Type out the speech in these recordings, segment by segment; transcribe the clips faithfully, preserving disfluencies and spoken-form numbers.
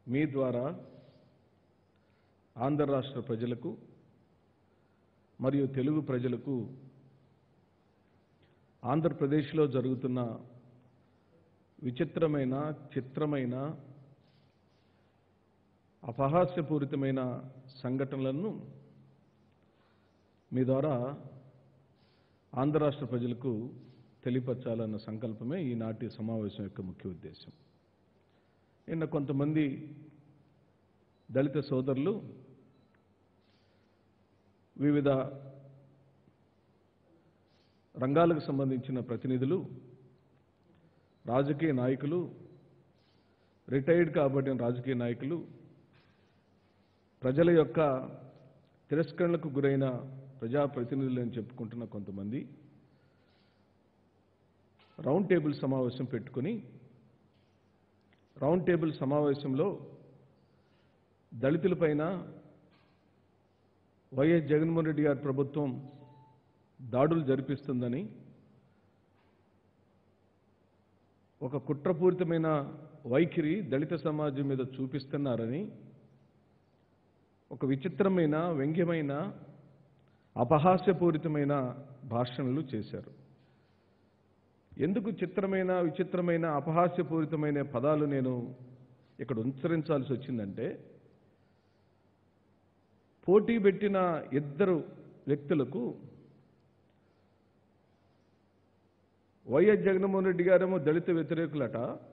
మీ ద్వారా ఆంధ్ర రాష్ట్ర ప్రజలకు మరియు తెలుగు ప్రజలకు ఆంధ్రప్రదేశ్లో జరుగుతున్న విచిత్రమైన చిత్రమైన అపహాస్యపూరితమైన సంఘటనలను మీ ద్వారా ఆంధ్ర రాష్ట్ర ప్రజలకు తెలియపరచాలన్న సంకల్పమే ఈనాటి సమావేశం యొక్క ముఖ్య ఉద్దేశం. నిన్న కొంతమంది దళిత సోదరులు వివిధ రంగాలకు సంబంధించిన ప్రతినిధులు, రాజకీయ నాయకులు, రిటైర్డ్ కాబట్టిన రాజకీయ నాయకులు, ప్రజల యొక్క తిరస్కరణలకు గురైన ప్రజాప్రతినిధులు అని చెప్పుకుంటున్న కొంతమంది రౌండ్ టేబుల్ సమావేశం పెట్టుకుని రౌండ్ టేబుల్ సమావేశంలో దళితులపైన వైఎస్ జగన్మోహన్ రెడ్డి గారి ప్రభుత్వం దాడులు జరిపిస్తుందని, ఒక కుట్రపూరితమైన వైఖరి దళిత సమాజం మీద చూపిస్తున్నారని ఒక విచిత్రమైన, వ్యంగ్యమైన, అపహాస్యపూరితమైన భాషణలు చేశారు. ఎందుకు చిత్రమైన, విచిత్రమైన, అపహాస్యపూరితమైన పదాలు నేను ఇక్కడ ఉచ్చరించాల్సి వచ్చిందంటే, పోటీ పెట్టిన ఇద్దరు వ్యక్తులకు వైఎస్ జగన్మోహన్ రెడ్డి గారేమో దళిత వ్యతిరేకులట,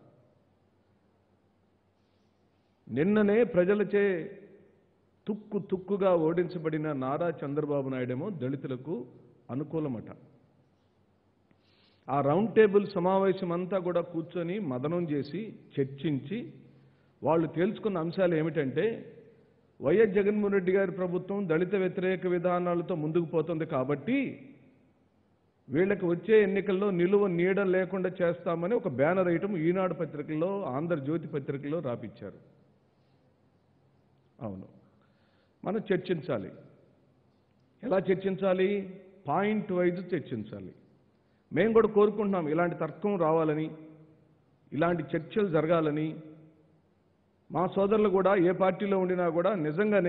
నిన్ననే ప్రజలచే తుక్కు తుక్కుగా ఓడించబడిన నారా చంద్రబాబు నాయుడేమో దళితులకు అనుకూలమట. ఆ రౌండ్ టేబుల్ సమావేశం అంతా కూడా కూర్చొని మదనం చేసి చర్చించి వాళ్ళు తేల్చుకున్న అంశాలు ఏమిటంటే, వైఎస్ జగన్మోహన్ రెడ్డి గారి ప్రభుత్వం దళిత వ్యతిరేక విధానాలతో ముందుకు పోతుంది కాబట్టి వీళ్ళకి వచ్చే ఎన్నికల్లో నిలువ నీడ లేకుండా చేస్తామని ఒక బ్యానర్ ఐటమ్ ఈనాడు పత్రికల్లో, ఆంధ్రజ్యోతి పత్రికల్లో రాపిచ్చారు. అవును, మనం చర్చించాలి. ఎలా చర్చించాలి? పాయింట్ వైజ్ చర్చించాలి. మేము కూడా కోరుకుంటున్నాం ఇలాంటి తర్కం రావాలని, ఇలాంటి చర్చలు జరగాలని. మా సోదరులు కూడా ఏ పార్టీలో ఉండినా కూడా నిజంగానే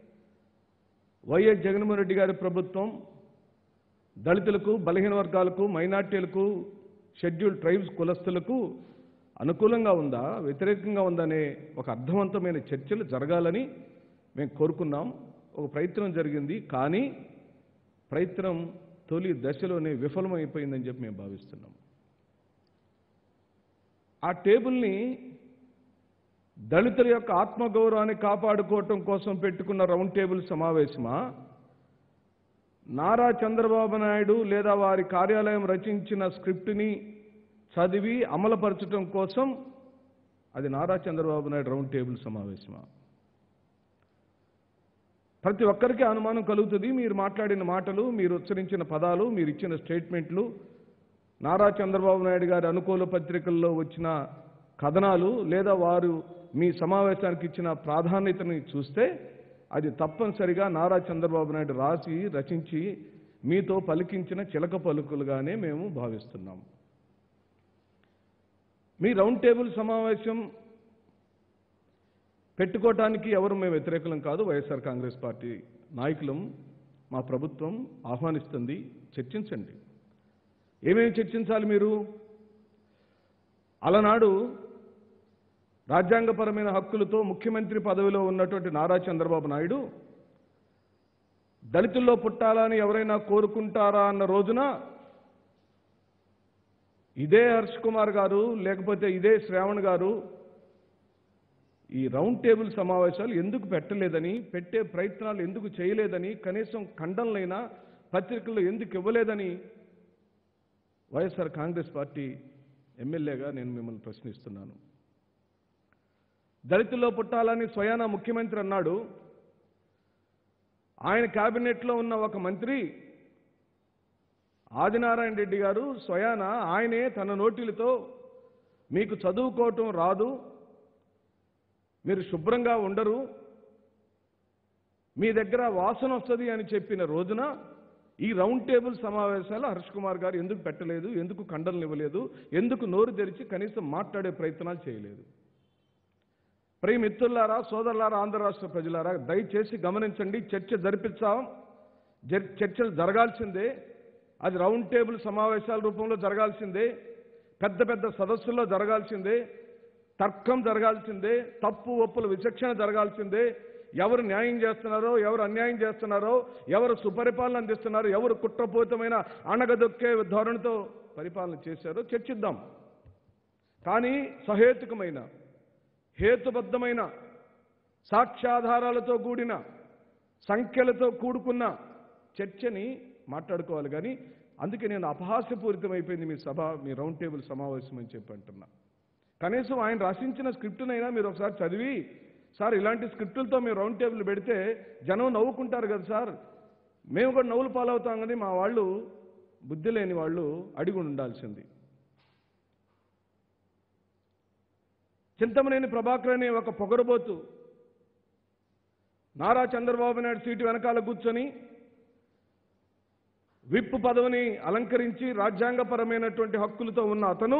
వైఎస్ జగన్మోహన్ రెడ్డి గారి ప్రభుత్వం దళితులకు, బలహీన వర్గాలకు, మైనార్టీలకు, షెడ్యూల్డ్ ట్రైబ్స్ కులస్తులకు అనుకూలంగా ఉందా, వ్యతిరేకంగా ఉందనే ఒక అర్థవంతమైన చర్చలు జరగాలని మేము కోరుకున్నాం. ఒక ప్రయత్నం జరిగింది, కానీ ప్రయత్నం తొలి దశలోనే విఫలమైపోయిందని చెప్పి మేము భావిస్తున్నాం. ఆ టేబుల్ని దళితుల యొక్క ఆత్మగౌరవాన్ని కాపాడుకోవటం కోసం పెట్టుకున్న రౌండ్ టేబుల్ సమావేశమా, నారా చంద్రబాబు నాయుడు లేదా వారి కార్యాలయం రచించిన స్క్రిప్ట్ని చదివి అమలుపరచడం కోసం అది నారా చంద్రబాబు నాయుడు రౌండ్ టేబుల్ సమావేశమా? ప్రతి ఒక్కరికి అనుమానం కలుగుతుంది. మీరు మాట్లాడిన మాటలు, మీరు ఉచ్చరించిన పదాలు, మీరు ఇచ్చిన స్టేట్మెంట్లు, నారా చంద్రబాబు నాయుడు గారి అనుకూల పత్రికల్లో వచ్చిన కథనాలు, లేదా వారు మీ సమావేశానికి ఇచ్చిన ప్రాధాన్యతని చూస్తే అది తప్పనిసరిగా నారా చంద్రబాబు నాయుడు రాసి రచించి మీతో పలికించిన చిలక పలుకులుగానే మేము భావిస్తున్నాం. మీ రౌండ్ టేబుల్ సమావేశం పెట్టుకోవటానికి ఎవరు మేము వ్యతిరేకులం కాదు. వైఎస్ఆర్ కాంగ్రెస్ పార్టీ నాయకులం, మా ప్రభుత్వం ఆహ్వానిస్తుంది. చర్చించండి. ఏమేమి చర్చించాలి మీరు? అలనాడు రాజ్యాంగపరమైన హక్కులతో ముఖ్యమంత్రి పదవిలో ఉన్నటువంటి నారా చంద్రబాబు నాయుడు దళితుల్లో పుట్టాలని ఎవరైనా కోరుకుంటారా అన్న రోజున ఇదే హర్ష్ కుమార్ గారు, లేకపోతే ఇదే శ్రావణ్ గారు ఈ రౌండ్ టేబుల్ సమావేశాలు ఎందుకు పెట్టలేదని, పెట్టే ప్రయత్నాలు ఎందుకు చేయలేదని, కనీసం ఖండనలైనా పత్రికల్లో ఎందుకు ఇవ్వలేదని వైఎస్ఆర్ కాంగ్రెస్ పార్టీ ఎమ్మెల్యేగా నేను మిమ్మల్ని ప్రశ్నిస్తున్నాను. దళితుల్లో పుట్టాలని స్వయాన ముఖ్యమంత్రి అన్నాడు. ఆయన కేబినెట్లో ఉన్న ఒక మంత్రి ఆదినారాయణ రెడ్డి గారు స్వయాన ఆయనే తన నోటిలతో మీకు చదువుకోవటం రాదు, మీరు శుభ్రంగా ఉండరు, మీ దగ్గర వాసన వస్తుంది అని చెప్పిన రోజున ఈ రౌండ్ టేబుల్ సమావేశాలు హర్ష్ కుమార్ గారు ఎందుకు పెట్టలేదు, ఎందుకు ఖండనలు ఇవ్వలేదు, ఎందుకు నోరు తెరిచి కనీసం మాట్లాడే ప్రయత్నాలు చేయలేదు? ప్రియ మిత్రులారా, సోదరులారా, ఆంధ్ర రాష్ట్ర ప్రజలారా, దయచేసి గమనించండి. చర్చ జరిపించాం, చర్చలు జరగాల్సిందే. అది రౌండ్ టేబుల్ సమావేశాల రూపంలో జరగాల్సిందే, పెద్ద పెద్ద సదస్సుల్లో జరగాల్సిందే, తర్కం జరగాల్సిందే, తప్పు ఒప్పుల విచక్షణ జరగాల్సిందే. ఎవరు న్యాయం చేస్తున్నారో, ఎవరు అన్యాయం చేస్తున్నారో, ఎవరు సుపరిపాలన అందిస్తున్నారో, ఎవరు కుట్రపూరితమైన అణగదొక్కే ధోరణితో పరిపాలన చేశారో చర్చిద్దాం. కానీ సహేతుకమైన, హేతుబద్ధమైన, సాక్ష్యాధారాలతో కూడిన, సంఖ్యలతో కూడుకున్న చర్చని మాట్లాడుకోవాలి. కానీ అందుకే నేను అపహాస్యపూరితమైపోయింది మీ సభ, మీ రౌండ్ టేబుల్ సమావేశం అని చెప్పి అంటున్నా. కనీసం ఆయన రచించిన స్క్రిప్టునైనా మీరు ఒకసారి చదివి, సార్ ఇలాంటి స్క్రిప్టులతో మేము రౌండ్ టేబుల్ పెడితే జనం నవ్వుకుంటారు కదా సార్, మేము కూడా నవ్వులు పాలవుతాం కానీ మా వాళ్ళు బుద్ధి లేని వాళ్ళు అడిగి ఉండాల్సింది. చింతమనేని ప్రభాకర్ అనే ఒక పొగరబోతు నారా చంద్రబాబు నాయుడు సీటు వెనకాల కూర్చొని విప్ పదవిని అలంకరించి రాజ్యాంగపరమైనటువంటి హక్కులతో ఉన్న అతను,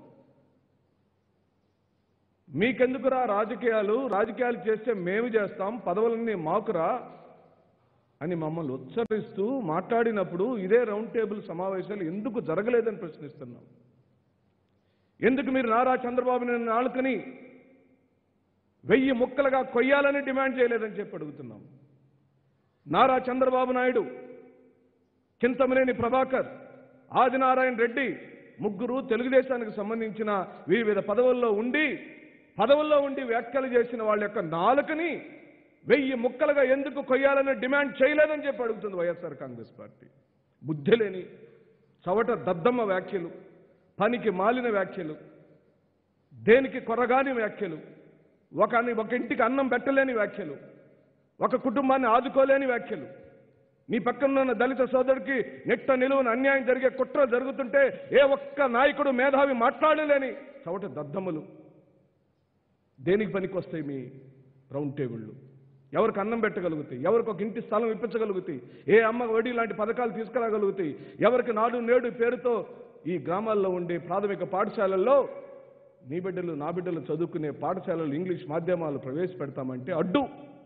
మీకెందుకురా రాజకీయాలు, రాజకీయాలు చేస్తే మేము చేస్తాం, పదవులన్నీ మాకురా అని మమ్మల్ని ఉచ్చరిస్తూ మాట్లాడినప్పుడు ఇదే రౌండ్ టేబుల్ సమావేశాలు ఎందుకు జరగలేదని ప్రశ్నిస్తున్నాం. ఎందుకు మీరు నారా చంద్రబాబు నాయుడు నాలుకని వెయ్యి ముక్కలుగా కొయ్యాలని డిమాండ్ చేయలేదని చెప్పి అడుగుతున్నాం. నారా చంద్రబాబు నాయుడు, చింతమనేని ప్రభాకర్, ఆదినారాయణ రెడ్డి ముగ్గురు తెలుగుదేశానికి సంబంధించిన వివిధ పదవుల్లో ఉండి పదవుల్లో ఉండి వ్యాఖ్యలు చేసిన వాళ్ళ యొక్క నాలుకని వెయ్యి ముక్కలుగా ఎందుకు కొయ్యాలని డిమాండ్ చేయలేదని చెప్పి అడుగుతుంది వైఎస్ఆర్ కాంగ్రెస్ పార్టీ. బుద్ధి లేని చవట దద్దమ్మ వ్యాఖ్యలు, పనికి మాలిన వ్యాఖ్యలు, దేనికి కొరగాని వ్యాఖ్యలు, ఒక ఒక ఇంటికి అన్నం పెట్టలేని వ్యాఖ్యలు, ఒక కుటుంబాన్ని ఆదుకోలేని వ్యాఖ్యలు, నీ పక్కన దళిత సోదరుడికి నెట్ట నిలువన అన్యాయం జరిగే కుట్ర జరుగుతుంటే ఏ ఒక్క నాయకుడు మేధావి మాట్లాడలేని చవట దద్దమ్మలు. దేనికి పనికి వస్తాయి మీ రౌండ్ టేబుళ్ళు? ఎవరికి అన్నం పెట్టగలుగుతాయి? ఎవరికి ఒక ఇంటి స్థలం ఇప్పించగలుగుతాయి? ఏ అమ్మ ఒడి లాంటి పథకాలు తీసుకురాగలుగుతాయి? ఎవరికి నాడు నేడు పేరుతో ఈ గ్రామాల్లో ఉండే ప్రాథమిక పాఠశాలల్లో నీ బిడ్డలు నా బిడ్డలు చదువుకునే పాఠశాలలు ఇంగ్లీష్ మాధ్యమాలు ప్రవేశపెడతామంటే అడ్డు.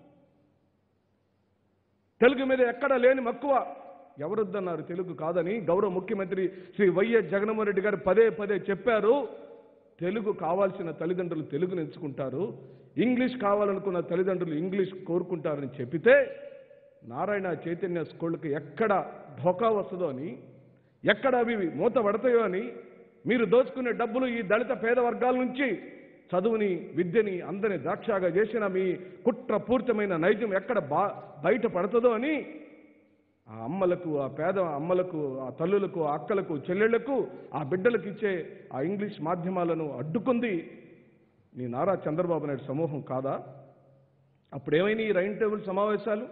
తెలుగు మీద ఎక్కడ లేని మక్కువ. ఎవరొద్దన్నారు తెలుగు కాదని? గౌరవ ముఖ్యమంత్రి శ్రీ వైఎస్ జగన్మోహన్ రెడ్డి గారు పదే పదే చెప్పారు. తెలుగు కావాల్సిన తల్లిదండ్రులు తెలుగుని ఎంచుకుంటారు, ఇంగ్లీష్ కావాలనుకున్న తల్లిదండ్రులు ఇంగ్లీష్ కోరుకుంటారని చెప్పితే నారాయణ చైతన్య స్కూళ్ళకి ఎక్కడ ధోకా వస్తుందో అని, ఎక్కడ అవి మూత పడతాయో అని, మీరు దోచుకునే డబ్బులు ఈ దళిత పేద వర్గాల నుంచి చదువుని, విద్యని అందరినీ ద్రాక్షాగా చేసిన మీ కుట్రపూరితమైన నైజం ఎక్కడ బా బయట పడుతుందో అని ఆ అమ్మలకు, ఆ పేద అమ్మలకు, ఆ తల్లులకు, ఆ అక్కలకు, చెల్లెళ్లకు, ఆ బిడ్డలకు ఇచ్చే ఆ ఇంగ్లీష్ మాధ్యమాలను అడ్డుకుంది నీ నారా చంద్రబాబు నాయుడు సమూహం కాదా? అప్పుడేమైనా ఈ రౌండ్ టేబుల్ సమావేశాలు?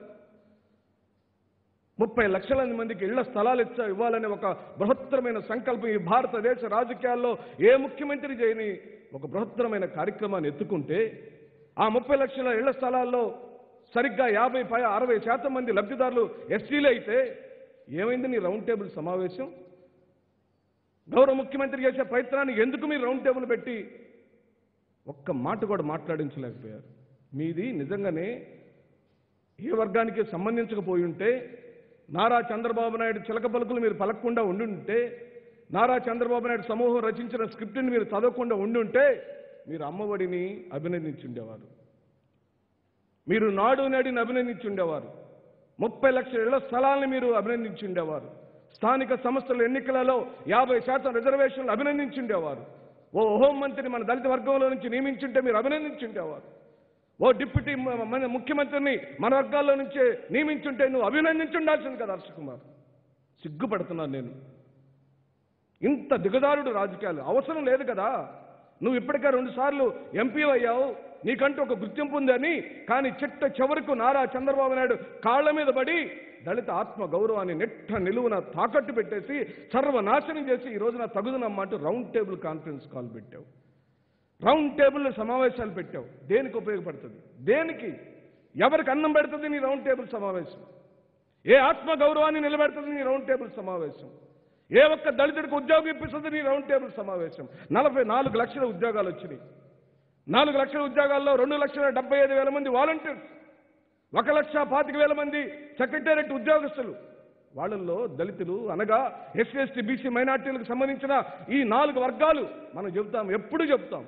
ముప్పై లక్షల మందికి ఇళ్ల స్థలాలు ఇచ్చా ఇవ్వాలనే ఒక బృహత్తరమైన సంకల్పం ఈ భారతదేశ రాజకీయాల్లో ఏ ముఖ్యమంత్రి చేయని ఒక బృహత్తరమైన కార్యక్రమాన్ని ఎత్తుకుంటే, ఆ ముప్పై లక్షల ఇళ్ల స్థలాల్లో సరిగ్గా యాభై పై అరవై శాతం మంది లబ్ధిదారులు ఎస్టీలు అయితే ఏమైంది నీ రౌండ్ టేబుల్ సమావేశం? గౌరవ ముఖ్యమంత్రి చేసే ప్రయత్నాన్ని ఎందుకు మీరు రౌండ్ టేబుల్ పెట్టి ఒక్క మాట కూడా మాట్లాడించలేకపోయారు? మీది నిజంగానే ఏ వర్గానికి సంబంధించకపోయి ఉంటే, నారా చంద్రబాబు నాయుడు చిలక పలుకులు మీరు పలకకుండా ఉండుంటే, నారా చంద్రబాబు నాయుడు సమూహం రచించిన స్క్రిప్ట్ని మీరు చదవకుండా ఉండుంటే మీరు అమ్మఒడిని అభినందించుండేవారు, మీరు నాడు నేడిని అభినందించుండేవారు, ముప్పై లక్షల ఇళ్ల స్థలాలను మీరు అభినందించుండేవారు, స్థానిక సంస్థల ఎన్నికలలో యాభై శాతం రిజర్వేషన్లు అభినందించుండేవారు, ఓ హోంమంత్రిని మన దళిత వర్గంలో నుంచి నియమించుంటే మీరు అభినందించుండేవారు, ఓ డిప్యూటీ మన ముఖ్యమంత్రిని మన వర్గాల్లో నుంచే నియమించుంటే నువ్వు అభినందించుండాల్సింది కదా హర్ష కుమార్. సిగ్గుపడుతున్నాను నేను. ఇంత దిగదారుడు రాజకీయాలు అవసరం లేదు కదా. నువ్వు ఇప్పటికే రెండు సార్లు ఎంపీ అయ్యావు, నీకంటూ ఒక గుర్తింపు ఉందని. కానీ చిట్ట చివరకు నారా చంద్రబాబు నాయుడు కాళ్ల మీద పడి దళిత ఆత్మ గౌరవాన్ని నెట్ట నిలువున తాకట్టు పెట్టేసి సర్వనాశనం చేసి ఈ రోజున తగుదనమ్మంటూ రౌండ్ టేబుల్ కాన్ఫరెన్స్ కాల్ పెట్టావు, రౌండ్ టేబుల్ సమావేశాలు పెట్టావు. దేనికి ఉపయోగపడుతుంది? దేనికి? ఎవరికి అన్నం పెడుతుంది నీ రౌండ్ టేబుల్ సమావేశం? ఏ ఆత్మ గౌరవాన్ని నిలబెడుతుంది నీ రౌండ్ టేబుల్ సమావేశం? ఏ ఒక్క దళితుడికి ఉద్యోగం ఇప్పిస్తుంది నీ రౌండ్ టేబుల్ సమావేశం? నలభై నాలుగు లక్షల ఉద్యోగాలు వచ్చినాయి. నాలుగు లక్షల ఉద్యోగాల్లో రెండు లక్షల డెబ్బై ఐదు వేల మంది వాలంటీర్స్, ఒక లక్ష పాతిక వేల మంది సెక్రటేరియట్ ఉద్యోగస్తులు. వాళ్ళల్లో దళితులు అనగా ఎస్సీ ఎస్టీ బీసీ మైనార్టీలకు సంబంధించిన ఈ నాలుగు వర్గాలు మనం చెబుతాం, ఎప్పుడు చెప్తాం.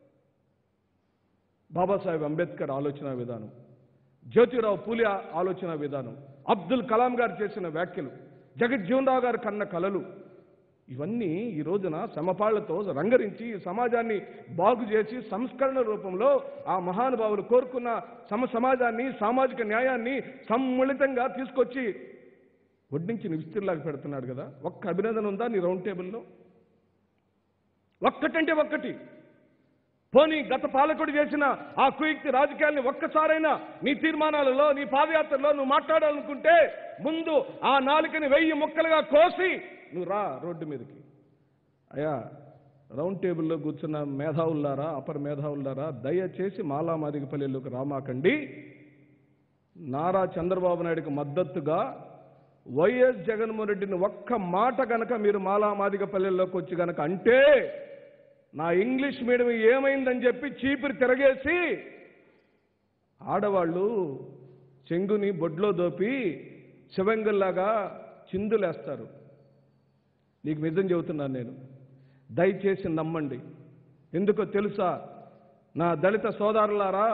బాబాసాహెబ్ అంబేద్కర్ ఆలోచన విధానం, జ్యోతిరావు పూలే ఆలోచన విధానం, అబ్దుల్ కలాం గారు చేసిన వ్యాఖ్యలు, జగజ్జీవన్ రావు గారు కన్న కలలు, ఇవన్నీ ఈ రోజున సమపాళ్లతో రంగరించి సమాజాన్ని బాగు చేసి సంస్కరణ రూపంలో ఆ మహానుభావులు కోరుకున్న సమ సమాజాన్ని సామాజిక న్యాయాన్ని సమ్మిళితంగా తీసుకొచ్చి వడ్డించి విస్తీర్లాగా పెడుతున్నాడు కదా. ఒక్క అభినందన ఉందా నీ రౌండ్ టేబుల్లో? ఒక్కటంటే ఒక్కటి. పోనీ గత పాలకుడు చేసిన ఆ కుయుక్తి రాజకీయాల్ని ఒక్కసారైనా నీ తీర్మానాలలో నీ పాదయాత్రలో నువ్వు మాట్లాడాలనుకుంటే ముందు ఆ నాలుకని వెయ్యి ముక్కలుగా కోసి నువ్వు రా రోడ్డు మీదకి. అయ్యా, రౌండ్ టేబుల్లో కూర్చున్న మేధావులారా, అపర మేధావులారా, దయచేసి మాలామాదిగపల్లెల్లోకి రామాకండి. నారా చంద్రబాబు నాయుడుకి మద్దతుగా వైఎస్ జగన్మోహన్ రెడ్డిని ఒక్క మాట గనక మీరు మాలామాదిగపల్లెల్లోకి వచ్చి గనక అంటే నా ఇంగ్లీష్ మీడియం ఏమైందని చెప్పి చీపురు తిరగేసి ఆడవాళ్ళు చెంగుని బొడ్లో దోపి శివంగుల్లాగా చిందులేస్తారు. నీకు నిజం చెబుతున్నాను నేను, దయచేసి నమ్మండి. ఎందుకో తెలుసా? నా దళిత సోదరులారా,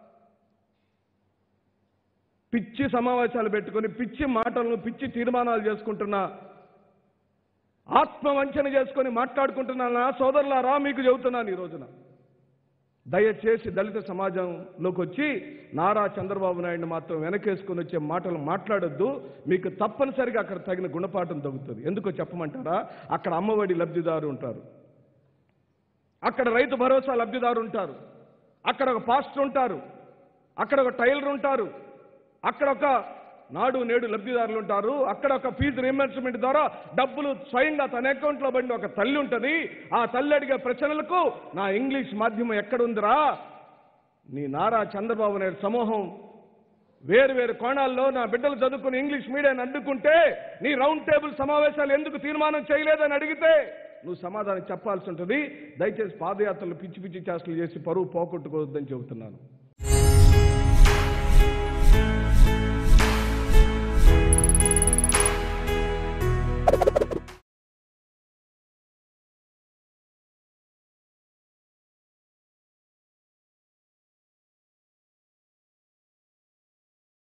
పిచ్చి సమావేశాలు పెట్టుకొని పిచ్చి మాటలను పిచ్చి తీర్మానాలు చేసుకుంటున్న, ఆత్మవంచన చేసుకొని మాట్లాడుకుంటున్నా నా సోదరులారా, మీకు చెబుతున్నాను ఈ రోజున, దయచేసి దళిత సమాజంలోకి వచ్చి నారా చంద్రబాబు నాయుడిని మాత్రం వెనకేసుకొని వచ్చే మాటలు మాట్లాడొద్దు. మీకు తప్పనిసరిగా అక్కడ తగిన గుణపాఠం తగ్గుతుంది. ఎందుకో చెప్పమంటారా? అక్కడ అమ్మఒడి లబ్ధిదారు ఉంటారు, అక్కడ రైతు భరోసా లబ్ధిదారు ఉంటారు, అక్కడ ఒక పాస్టర్ ఉంటారు, అక్కడ ఒక టైలర్ ఉంటారు, అక్కడ ఒక నాడు నేడు లబ్ధిదారులు ఉంటారు, అక్కడ ఒక ఫీజు రీయింబర్స్మెంట్ ద్వారా డబ్బులు స్వయంగా తన అకౌంట్లో పడిన ఒక తల్లి ఉంటుంది. ఆ తల్లి అడిగే ప్రశ్నలకు నా ఇంగ్లీష్ మాధ్యమం ఎక్కడుందిరా? నీ నారా చంద్రబాబు నాయుడు సమూహం వేరు వేరు కోణాల్లో నా బిడ్డలు చదువుకుని ఇంగ్లీష్ మీడియాన్ని అడ్డుకుంటే నీ రౌండ్ టేబుల్ సమావేశాలు ఎందుకు తీర్మానం చేయలేదని అడిగితే నువ్వు సమాధానం చెప్పాల్సి ఉంటుంది. దయచేసి పాదయాత్రలు పిచ్చి పిచ్చి చేష్టలు చేసి పరువు పోగొట్టుకోవద్దని చెబుతున్నాను.